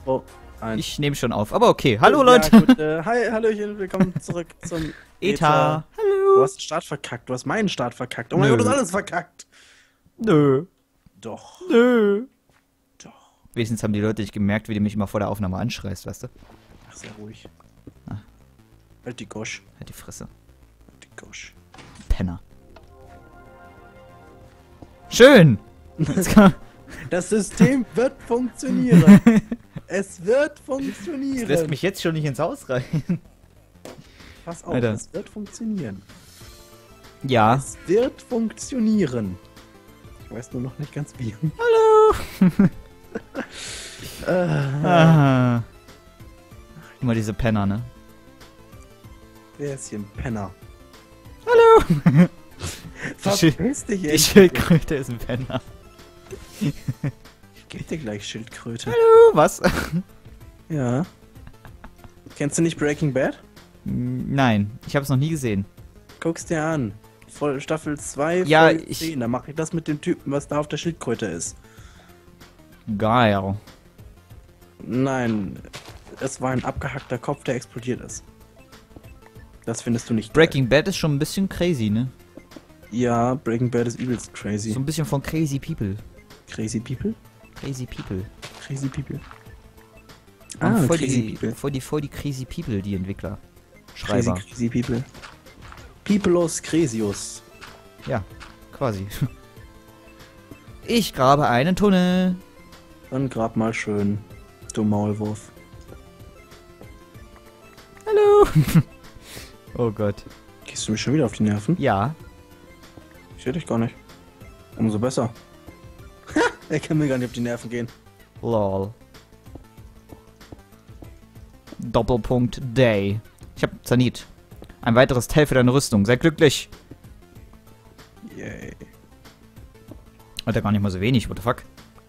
Oh, eins. Ich nehme schon auf. Aber okay. Hallo, Ja, Leute. gut, hi, hallöchen, willkommen zurück zum Eta. Du Hallo. hast den Start verkackt, du hast meinen Start verkackt. Oh mein Nö. Gott, du hast alles verkackt. Nö. Doch, Nö. doch. Wenigstens haben die Leute nicht gemerkt, wie du mich immer vor der Aufnahme anschreist, weißt du? Ach, sehr ruhig. Ah. Halt die Gosch. Halt die Fresse. Halt die Gosch. Penner. Schön. Jetzt kann Das System wird funktionieren. Es wird funktionieren. das lässt mich jetzt schon nicht ins Haus rein. Pass auf, Alter. es wird funktionieren. Ja. Es wird funktionieren. Ich weiß nur noch nicht ganz wie. Hallo. Ah. Immer diese Penner, ne? Wer ist hier ein Penner? Hallo. Verpiss dich, Die ey. Schildkröte ist ein Penner. Ich geb dir gleich Schildkröte. Hallo. Was? Ja. Kennst du nicht Breaking Bad? Nein, ich habe es noch nie gesehen. Guck's dir an. Voll Staffel 2, Ja, Folge ich- 10. Da mache ich das mit dem Typen, was da auf der Schildkröte ist. Geil. Nein, es war ein abgehackter Kopf, der explodiert ist. Das findest du nicht Breaking Bad ist schon ein bisschen crazy, ne? geil. Ja, Breaking Bad ist übelst crazy. So ein bisschen von Crazy People. Crazy People? Crazy People. Crazy People. Voll Crazy die, voll die Crazy People, die Entwickler. Crazy, Schreiber. crazy People. Peopleus Cresius. Ja, quasi. Ich grabe einen Tunnel. Dann grab mal schön, du Maulwurf. Hallo. Oh Gott. Gehst du mich schon wieder auf die Nerven? Ja. Ich sehe dich gar nicht. Umso besser. Ha! Er kann mir gar nicht auf die Nerven gehen. Lol. Doppelpunkt Day. Ich hab Zanit. Ein weiteres Teil für deine Rüstung. Sei glücklich. Yay. Alter, gar nicht mal so wenig. What the fuck?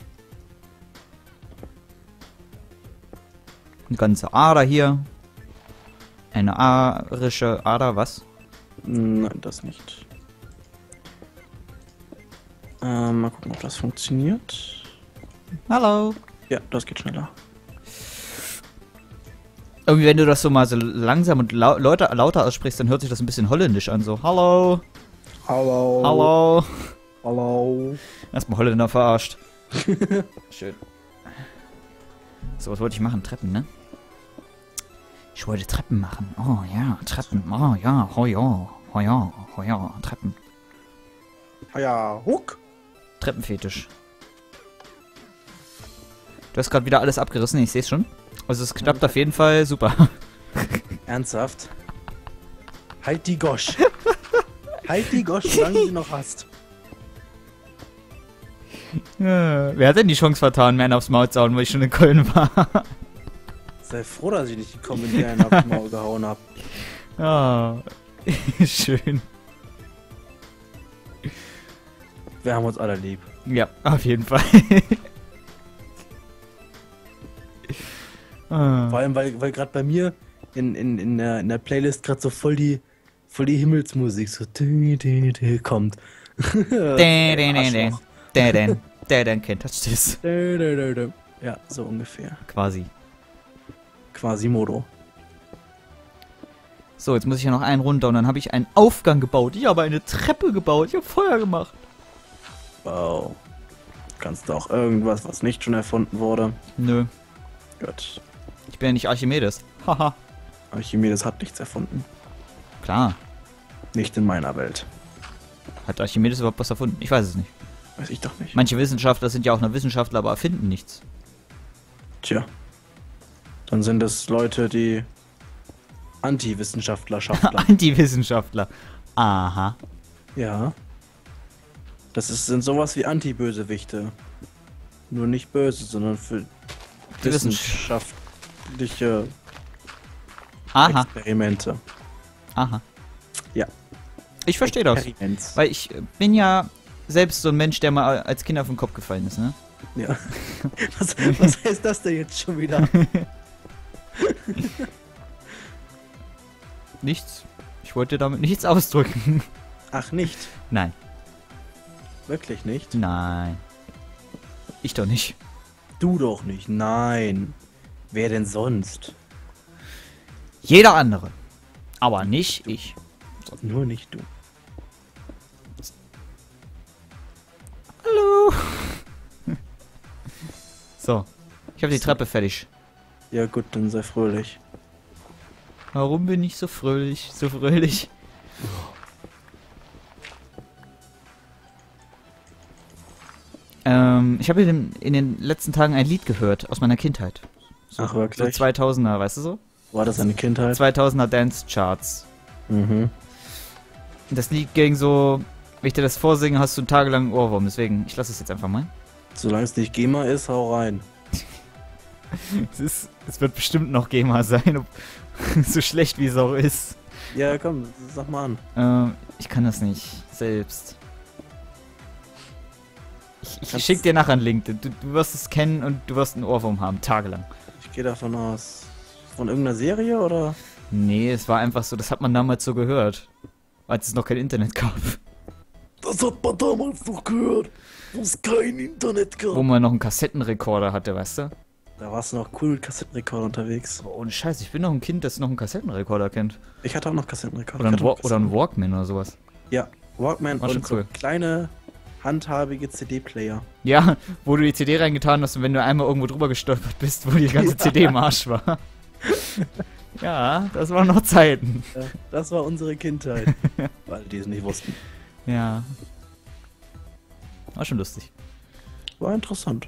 Eine ganze Ader hier. Eine arische Ader, was? Nein, das nicht. Mal gucken, ob das funktioniert. Hallo. Ja, das geht schneller. Irgendwie, wenn du das so mal so langsam und lauter aussprichst, dann hört sich das ein bisschen holländisch an. So, hallo. Hallo. Hallo. Hallo. Erstmal Holländer verarscht. Schön. So, was wollte ich machen? Treppen, ne? Ich wollte Treppen machen. Oh ja, Treppen. Oh ja, oh ja, oh ja, oh ja, Treppen. Ah ja, Huck. Treppenfetisch. Du hast gerade wieder alles abgerissen, ich sehe es schon. Also es klappt auf jeden Fall super. Ernsthaft? Halt die Gosch. Halt die Gosch, solange du sie noch hast. Wer hat denn die Chance vertan, mir einen aufs Maul zu hauen, weil ich schon in Köln war? Sei froh, dass ich nicht die Kommentare aufs Maul gehauen hab. Ah, schön. Wir haben uns alle lieb. Ja, auf jeden Fall. Ah. Vor allem, weil gerade bei mir in der Playlist gerade so voll die Himmelsmusik so kommt. Der kennt das. Ja, so ungefähr. Quasi. Quasimodo. So, jetzt muss ich ja noch einen runter und dann habe ich einen Aufgang gebaut. Ich habe eine Treppe gebaut. Ich habe Feuer gemacht. Wow. Kannst du auch irgendwas, was nicht schon erfunden wurde? Nö, Gut. ich bin ja nicht Archimedes. Haha. Archimedes hat nichts erfunden. Klar. Nicht in meiner Welt. Hat Archimedes überhaupt was erfunden? Ich weiß es nicht. Weiß ich doch nicht. Manche Wissenschaftler sind ja auch nur Wissenschaftler, aber erfinden nichts. Tja. Dann sind es Leute, die Anti-Wissenschaftler schaffen. Anti-Wissenschaftler. Aha. Ja. Sind sowas wie Anti-Bösewichte. Nur nicht böse, sondern für Die wissenschaftliche Aha. Experimente. Aha. Ja. Ich verstehe das. Experiments. Weil ich bin ja selbst so ein Mensch, der mal als Kind auf den Kopf gefallen ist, ne? Ja. Was heißt das denn jetzt schon wieder? Nichts. Ich wollte damit nichts ausdrücken. Ach, nicht. Nein. Wirklich nicht? Nein. Ich doch nicht. Du doch nicht. Nein. Wer denn sonst? Jeder andere. Aber nicht ich. Nur nicht du. Hallo. So. Ich habe die Treppe fertig. Ja gut, dann sei fröhlich. Warum bin ich so fröhlich? So fröhlich? Ich habe in den letzten Tagen ein Lied gehört aus meiner Kindheit. Ach So wirklich? 2000er, weißt du so? War das eine Kindheit? 2000er Dance Charts. Mhm. Das Lied ging so, wenn ich dir das vorsinge, hast du einen tagelangen Ohrwurm. Deswegen, ich lasse es jetzt einfach mal. Solange es nicht GEMA ist, hau rein. Es wird bestimmt noch GEMA sein, so schlecht wie es auch ist. Ja, komm, sag mal an. Ich kann das nicht selbst. Ich schick dir nachher einen Link. Du wirst es kennen und du wirst einen Ohrwurm haben, tagelang. Ich gehe davon aus. Von irgendeiner Serie oder? Nee, es war einfach so, das hat man damals so gehört. Als es noch kein Internet gab. Das hat man damals noch gehört, wo es kein Internet gab. Wo man noch einen Kassettenrekorder hatte, weißt du? Da warst du noch cool mit Kassettenrekorder unterwegs. Aber ohne Scheiß, ich bin noch ein Kind, das noch einen Kassettenrekorder kennt. Ich hatte auch noch Kassettenrekorder. Oder ein Walkman oder sowas. Ja, Walkman War schon und so cool. kleine, handhabige CD-Player. Ja, wo du die CD reingetan hast und wenn du einmal irgendwo drüber gestolpert bist, wo die ganze CD im Arsch war. Ja, das waren noch Zeiten. Ja, das war unsere Kindheit. Weil die es nicht wussten. Ja. War schon lustig. War interessant.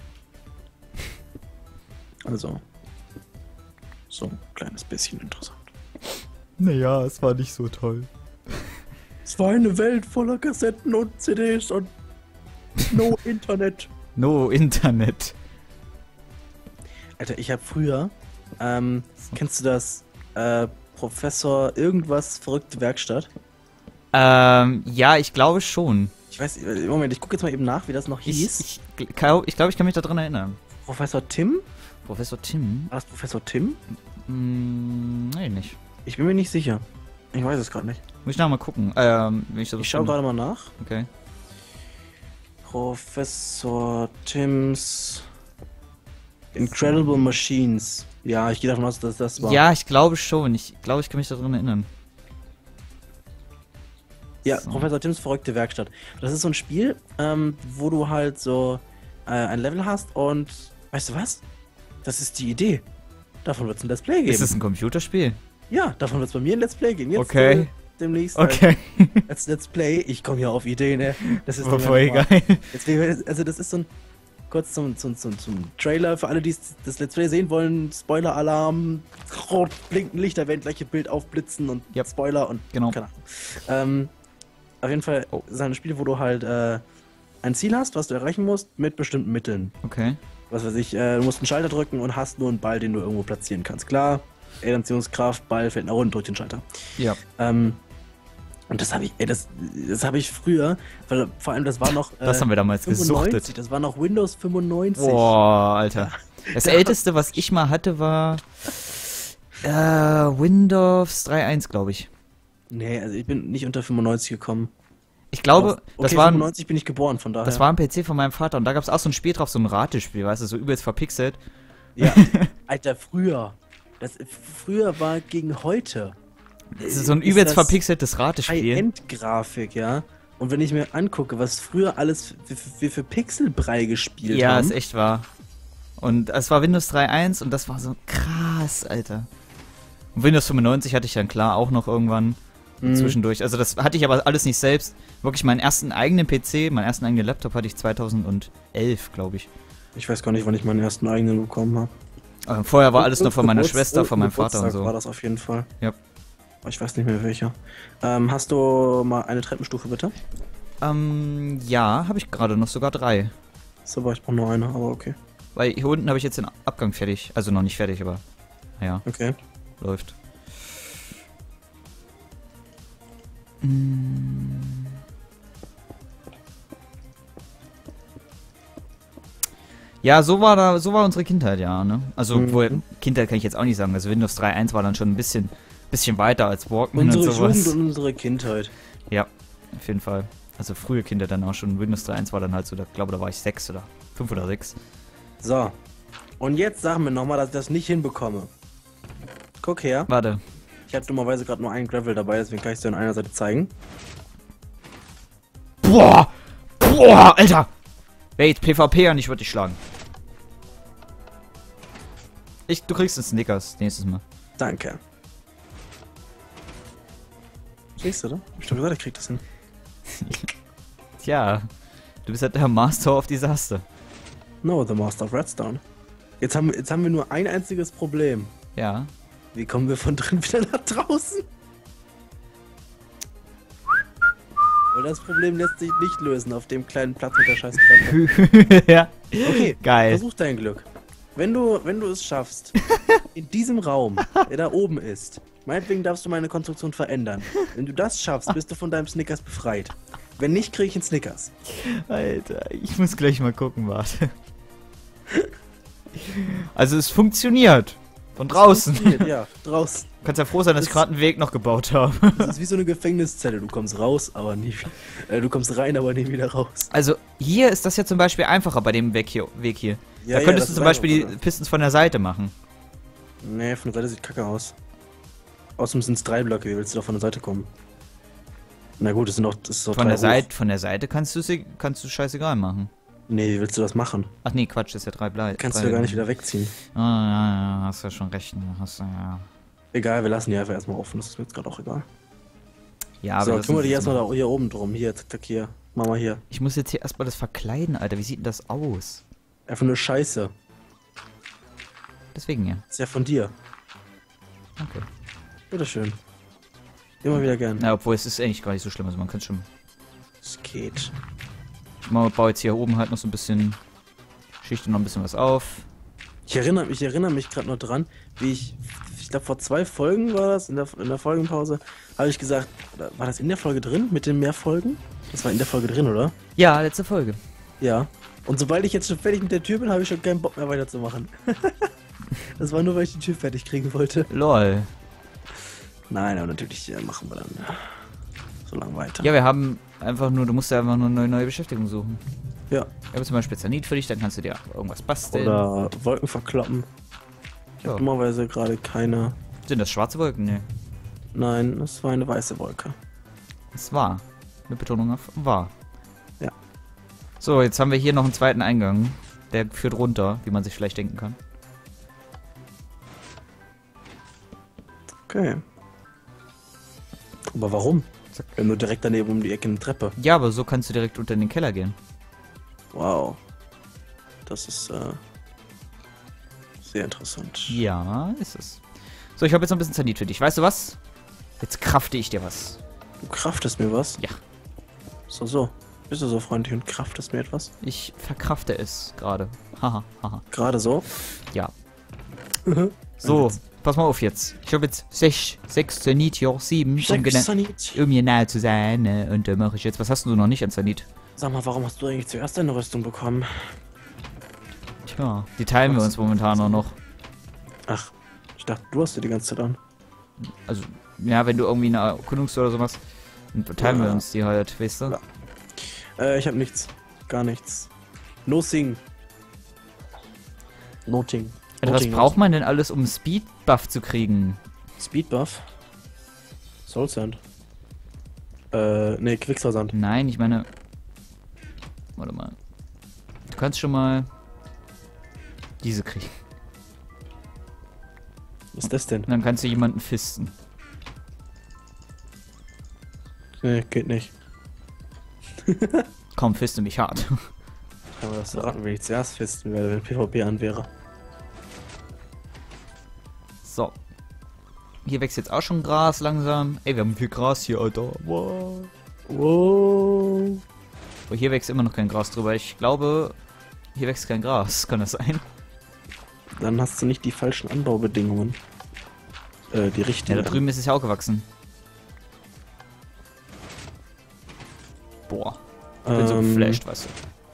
Also. So ein kleines bisschen interessant. Naja, es war nicht so toll. Es war eine Welt voller Kassetten und CDs und no Internet. No Internet. Alter, ich habe früher, kennst du das, Professor irgendwas verrückte Werkstatt? Ja, ich glaube schon. Ich weiß, Moment, ich gucke jetzt mal eben nach, wie das noch hieß. Ich glaube, ich kann mich daran erinnern. Professor Tim? Professor Tim? War das Professor Tim? Nee, nicht. Ich bin mir nicht sicher. Ich weiß es gerade nicht. Muss ich nachher mal gucken. Wenn ich das Ich schaue gerade mal nach. Okay. Professor Tims Incredible Machines. Ja, ich gehe davon aus, dass das war. Ja, ich glaube schon. Ich glaube, ich kann mich daran erinnern. Ja, So. Professor Tims verrückte Werkstatt. Das ist so ein Spiel, wo du halt so ein Level hast und weißt du was? Das ist die Idee. Davon wird es ein Let's Play geben. Ist es ein Computerspiel? Ja, davon wird es bei mir ein Let's Play geben. Jetzt, Okay. Demnächst. Okay. Als Let's Play. Ich komme ja auf Ideen, ne? Das ist War doch voll normal. geil. Deswegen, also das ist so ein kurz zum Trailer für alle, die das Let's Play sehen wollen. Spoiler-Alarm, rot blinkende Lichter werden gleich ihr Bild aufblitzen und Yep. Spoiler und Genau. keine Ahnung. Auf jeden Fall ist ein Spiel, wo du halt ein Ziel hast, was du erreichen musst, mit bestimmten Mitteln. Okay. Was weiß ich, du musst einen Schalter drücken und hast nur einen Ball, den du irgendwo platzieren kannst. Klar, Anziehungskraft, Ball fällt nach unten, drück den Schalter. Ja. Und das habe ich, das habe ich früher, weil vor allem das war noch Das haben wir damals 95, gesuchtet. das war noch Windows 95. Boah, Alter. Das älteste, was ich mal hatte, war Windows 3.1, glaube ich. Nee, also ich bin nicht unter 95 gekommen. Ich glaube, Okay, das war 95 bin ich geboren, von daher. das war ein PC von meinem Vater und da gab es auch so ein Spiel drauf, so ein Ratespiel, weißt du, so übelst verpixelt. Ja, Alter, früher. Früher war gegen heute. Das ist so ein Ist übelst das verpixeltes Ratespiel. High-End-Grafik, ja. Und wenn ich mir angucke, was früher alles für Pixelbrei gespielt Ja, haben. ist echt wahr. Und es war Windows 3.1 und das war so krass, Alter. Und Windows 95 hatte ich dann klar auch noch irgendwann zwischendurch. Also das hatte ich aber alles nicht selbst. Wirklich meinen ersten eigenen PC, meinen ersten eigenen Laptop hatte ich 2011, glaube ich. Ich weiß gar nicht, wann ich meinen ersten eigenen bekommen habe. Vorher war alles noch von meiner Schwester, von meinem Vater und Geburtstag so. war das auf jeden Fall. Ja. Ich weiß nicht mehr welcher. Hast du mal eine Treppenstufe, bitte? Ja, habe ich gerade noch sogar 3. So, aber ich brauche nur eine, aber okay. Weil hier unten habe ich jetzt den Abgang fertig. Also noch nicht fertig, aber naja, Okay. läuft. Ja, so war unsere Kindheit, ja, ne? Also, wohl, Kindheit kann ich jetzt auch nicht sagen. Also Windows 3.1 war dann schon ein bisschen bisschen weiter als Walkman Unsere und sowas. Jugend und unsere Kindheit. Ja, auf jeden Fall. Also frühe Kinder dann auch schon. Windows 3.1 war dann halt so, da glaube da war ich 6 oder 5 oder 6. So. Und jetzt sag mir nochmal, dass ich das nicht hinbekomme. Guck her. Warte. Ich habe dummerweise gerade nur einen Gravel dabei, deswegen kann ich es dir an einer Seite zeigen. Boah! Boah, Alter! Wer jetzt PvP und ich würde dich schlagen. Du kriegst einen Snickers nächstes Mal. Danke. Siehst du, oder? Ich hab gesagt, ich krieg das hin. Tja, du bist halt der Master of Disaster. No, the Master of Redstone. Jetzt haben wir nur ein einziges Problem. Ja. Wie kommen wir von drin wieder nach draußen? Weil das Problem lässt sich nicht lösen auf dem kleinen Platz mit der scheiß Treppe. Ja. Okay, Geil. versuch dein Glück. Wenn du es schaffst, in diesem Raum, der da oben ist, meinetwegen darfst du meine Konstruktion verändern. Wenn du das schaffst, bist du von deinem Snickers befreit. Wenn nicht, krieg ich einen Snickers. Alter, ich muss gleich mal gucken, warte. Also es funktioniert. Von draußen. Ja, draußen. Du kannst ja froh sein, dass ich gerade einen Weg noch gebaut habe. Das ist wie so eine Gefängniszelle. Du kommst raus, aber nie. Du kommst rein, aber nie wieder raus. Also hier ist das ja zum Beispiel einfacher bei dem Weg hier. Ja, Da könntest das du zum ist Beispiel die einfacher. Pistons von der Seite machen. Nee, von der Seite sieht kacke aus. Außerdem sind es 3 Blöcke. Wie willst du da von der Seite kommen? Na gut, das ist doch Von 3 der hoch. Seite kannst du scheißegal machen. Nee, wie willst du das machen? Ach nee, Quatsch, das ist ja 3 Blei. Kannst du ja gar nicht wieder wegziehen. Ah, ja, hast ja schon recht. Ja. Egal, wir lassen die einfach erstmal offen. Das ist mir jetzt gerade auch egal. Ja, aber So, das kümmere dich ist- erstmal da hier oben drum. Hier, zack, hier. Mach mal hier. Ich muss jetzt hier erstmal das verkleiden, Alter. Wie sieht denn das aus? Einfach nur Scheiße. Deswegen ja. Ist ja von dir. Okay. Bitteschön. Immer wieder gern. Na, obwohl es ist eigentlich gar nicht so schlimm. Also man kann schon. Es geht. Ich baue jetzt hier oben halt noch so ein bisschen. Schichte noch ein bisschen was auf. Ich erinnere mich gerade noch dran, wie ich glaube vor 2 Folgen war das, in der Folgenpause, habe ich gesagt, oder war das in der Folge drin, mit den mehr Folgen? Das war in der Folge drin, oder? Ja, letzte Folge. Ja. Und sobald ich jetzt schon fertig mit der Tür bin, habe ich schon keinen Bock mehr weiterzumachen. Das war nur, weil ich die Tür fertig kriegen wollte. Lol. Nein, aber natürlich machen wir dann so lange weiter. Ja, wir haben einfach nur, du musst ja einfach nur eine neue Beschäftigung suchen. Ja. Ich habe zum Beispiel Zanit für dich, dann kannst du dir irgendwas basteln. Oder Wolken verkloppen. Ich Ja. habe dummerweise gerade keine... Sind das schwarze Wolken? Nee. Nein, es war eine weiße Wolke. Es war. Mit Betonung auf war. Ja. So, jetzt haben wir hier noch einen zweiten Eingang. Der führt runter, wie man sich vielleicht denken kann. Okay. Aber warum? Wir haben nur direkt daneben um die Ecke eine Treppe. Ja, aber so kannst du direkt unter in den Keller gehen. Wow. Das ist sehr interessant. Ja, ist es. So, ich habe jetzt noch ein bisschen Zanit für dich. Weißt du was? Jetzt krafte ich dir was. Du kraftest mir was? Ja. So. Bist du so freundlich und kraftest mir etwas? Ich verkrafte es gerade. Haha, haha. Gerade so? Ja. So, pass mal auf jetzt. Ich habe jetzt 6 Zanit, ja, 7, Sanit. um mir nahe zu sein. Und da mache ich jetzt. Was hast du noch nicht an Zanit? Sag mal, warum hast du eigentlich zuerst deine Rüstung bekommen? Tja, die teilen wir uns momentan auch noch. Ach, ich dachte, du hast dir die ganze Zeit an. Also, ja, wenn du irgendwie eine Erkundungstour oder sowas, dann teilen wir Ja. uns die halt, weißt du? Ja. Ich hab nichts. Gar nichts. No sing. Noting. Also, was braucht man denn alles, um einen Speed-Buff zu kriegen? Speedbuff? Soul Sand. Nee, Quicksilversand. Nein, ich meine... Warte mal. Du kannst schon mal... diese kriegen. Was ist das denn? Und dann kannst du jemanden fisten. Nee, geht nicht. Komm, fiste mich hart. Aber das raten, wenn ich zuerst fisten werde, wenn PvP an wäre. So. Hier wächst jetzt auch schon Gras langsam. Ey, wir haben viel Gras hier, Alter. Wow. Wow. Aber hier wächst immer noch kein Gras drüber. Ich glaube, hier wächst kein Gras. Kann das sein? Dann hast du nicht die falschen Anbaubedingungen. Die Ja, richtigen. da drüben ist es ja auch gewachsen. Boah. Ich bin so geflasht, weißt du.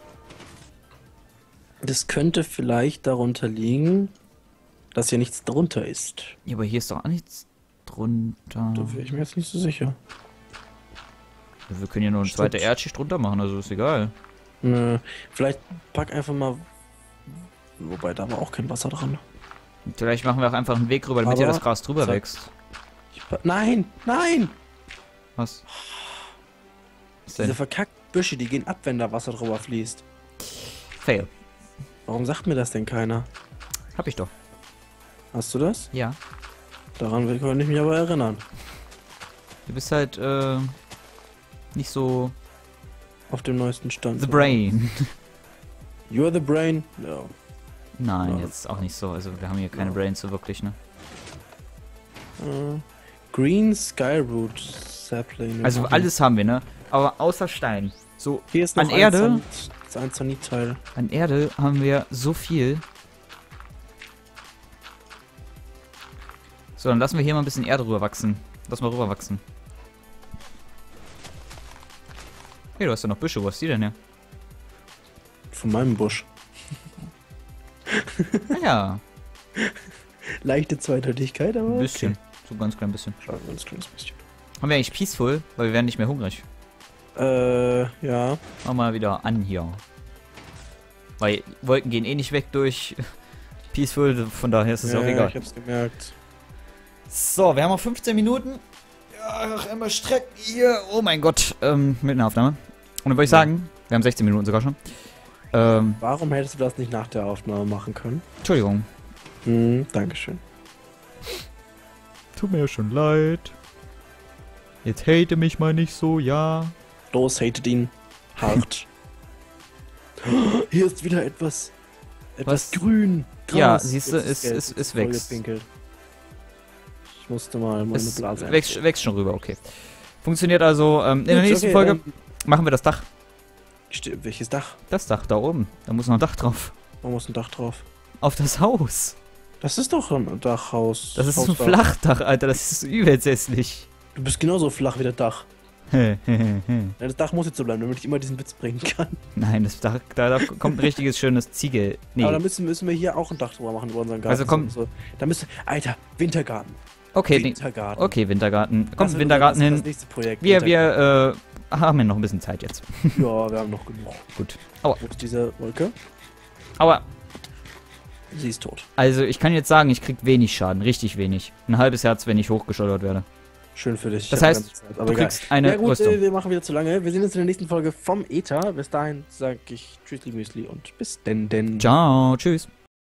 Das könnte vielleicht darunter liegen, dass hier nichts drunter ist. Ja, aber hier ist doch auch nichts drunter. Da wäre ich mir jetzt nicht so sicher. Wir können ja nur eine zweite Erdschicht drunter machen, also ist egal. Nö, vielleicht pack einfach mal Wobei, da war auch kein Wasser dran. Vielleicht machen wir auch einfach einen Weg rüber, damit hier Aber- das Gras drüber Zack. wächst. Nein, nein! Was? Was Diese denn? verkackten Büsche, die gehen ab, wenn da Wasser drüber fließt. Fail. Warum sagt mir das denn keiner? Hab ich doch. Hast du das? Ja. Daran kann ich mich aber erinnern. Du bist halt, nicht so Auf dem neuesten Stand. the brain. You're the brain? No. Nein, Ja. jetzt auch nicht so. Also wir haben hier keine Ja. Brains so wirklich, ne? Green Skyroot Sapling. Also alles haben wir, ne? Aber außer Stein. So, Hier ist noch an Erde? Das ist ein Zanitteil. an Erde haben wir so viel. So, dann lassen wir hier mal ein bisschen Erde rüber wachsen. Lass mal rüber wachsen. Hey, du hast ja noch Büsche. Wo hast die denn her? Von meinem Busch. Naja, Leichte Zweideutigkeit, aber. ein bisschen. So ganz klein bisschen. Okay. Schau, ganz kleines bisschen. Haben wir eigentlich Peaceful? Weil wir werden nicht mehr hungrig. Ja. Mach mal wieder an hier. Weil Wolken gehen eh nicht weg durch Peaceful, von daher ist es auch egal. Ich hab's gemerkt. So, wir haben noch 15 Minuten. Ja, noch einmal strecken hier. Oh mein Gott, mit einer Aufnahme. Und dann würde ich sagen, wir haben 16 Minuten sogar schon. Warum hättest du das nicht nach der Aufnahme machen können? Entschuldigung. Dankeschön. Tut mir ja schon leid. Jetzt hate mich mal nicht so, ja. Los, hatet ihn. Hart. Hier ist wieder etwas Was? grün. Ja, siehst du, Jetzt es- gelb, es- jetzt es voll wächst. gepinkelt. Ich musste mal meine Es Blase wächst schon rüber, okay. Funktioniert also, in der Gut, nächsten okay, Folge machen wir das Dach. Welches Dach? Das Dach da oben. Da muss noch ein Dach drauf. Da muss ein Dach drauf. Auf das Haus. Das ist doch ein Dachhaus. Das ist ein Hausdach. Flachdach, Alter. Das ist übelst hässlich. Du bist genauso flach wie das Dach. Nein, Ja, das Dach muss jetzt so bleiben, damit ich immer diesen Witz bringen kann. das Dach, da kommt ein richtiges, schönes Ziegel. Nee. Aber dann müssen wir hier auch ein Dach drüber machen über unseren Garten. Also komm. So. Da Alter, Wintergarten. Okay, Wintergarten. okay, Wintergarten. Das Kommt wird Wintergarten das hin. nächste Projekt. Wir Wintergarten. haben ja noch ein bisschen Zeit jetzt. Ja, wir haben noch genug. Gut. Aua. Wo ist diese Wolke? Aber, Sie ist tot. also ich kann jetzt sagen, ich krieg wenig Schaden. Richtig wenig. Ein halbes Herz, wenn ich hochgeschleudert werde. Schön für dich. Das Ich hab heißt, keine Zeit, aber Du egal. kriegst eine Ja gut, Rüstung. wir machen wieder zu lange. Wir sehen uns in der nächsten Folge vom Ether. Bis dahin sage ich Tschüssli Müsli und bis denn. Ciao, tschüss.